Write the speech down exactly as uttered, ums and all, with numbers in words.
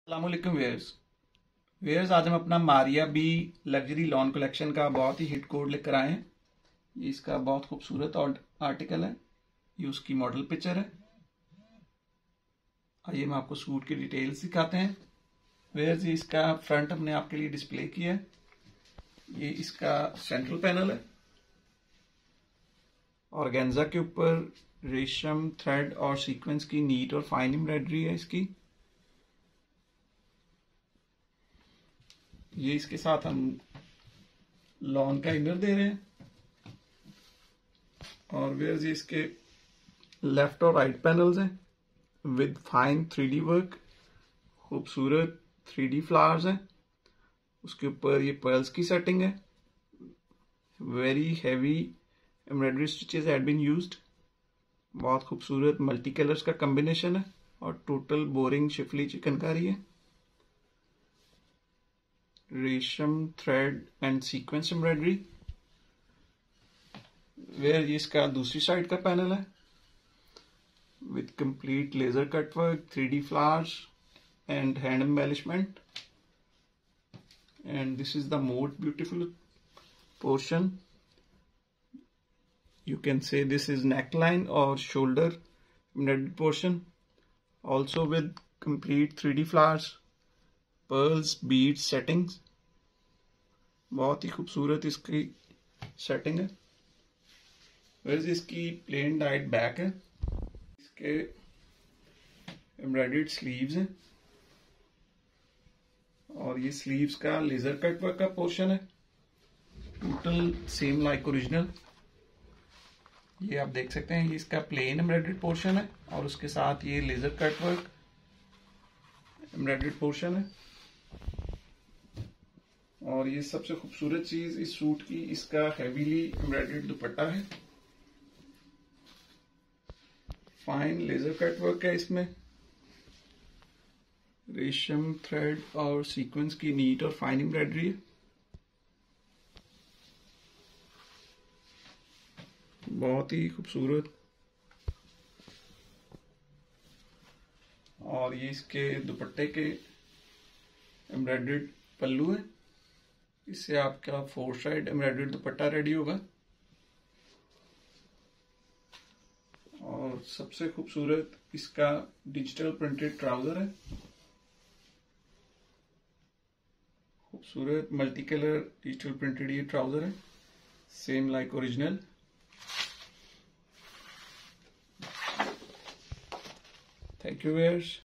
अस्सलामुअलैकुम wears wears आज हम अपना Maria B luxury lawn collection का बहुत ही हिट कोड लेकर आए हैं। ये इसका बहुत खूबसूरत आर्टिकल है। ये उसकी मॉडल पिक्चर है। आइए हम आपको सूट की डिटेल्स दिखाते हैं। वेयर्स ये इसका फ्रंट हमने आपके लिए डिस्प्ले किया है। ये इसका सेंट्रल पैनल है। ऑर्गेन्जा के ऊपर रेशम थ्रेड और सीक्वेंस की नीट और फाइन एम्ब्रॉयडरी है इसकी। ये इसके साथ हम लॉन का इनर दे रहे हैं। और वेयर्स ये इसके लेफ्ट और राइट पैनल्स हैं with fine three D work, खूबसूरत थ्री डी फ्लावर्स हैं। उसके ऊपर ये पर्ल्स की सेटिंग है। Very heavy embroidery stitches had been used. बहुत खूबसूरत मल्टी कलर्स का कॉम्बिनेशन है और टोटल बोरिंग शिफली चिकनकारी है। रेशम thread and sequence embroidery. Where ये इसका दूसरी साइड का पैनल है with complete laser cut work, three D flowers and hand embellishment. And this is the most beautiful portion. You can say this is neckline or shoulder embroidered portion, also with complete three D flowers, pearls, beads, settings. बहुत ही खूबसूरत इसकी setting है। वैसे इसकी plane diet back है। इसके embroidered sleeves हैं और ये स्लीव्स का लेजर कट वर्क का पोर्शन है। Total same like original. ये आप देख सकते हैं, ये इसका प्लेन एम्ब्रॉयडर्ड पोर्शन है और उसके साथ ये laser cut work embroidered portion है। और ये सबसे खूबसूरत चीज इस सूट की, इसका हेवीली एम्ब्रॉयडर्ड दुपट्टा है। फाइन लेजर कट वर्क है इसमें। रेशम थ्रेड और सीक्वेंस की नीट और फाइन एम्ब्रॉयडरी है। बहुत ही खूबसूरत। और ये इसके दुपट्टे के एम्ब्रॉयडर्ड पल्लू है। इससे आपका four side embroidered dupatta ready होगा। और सबसे खूबसूरत इसका डिजिटल प्रिंटेड ट्राउजर है। खूबसूरत मल्टी कलर डिजिटल प्रिंटेड ये ट्राउजर है, same like original. Thank you, viewers.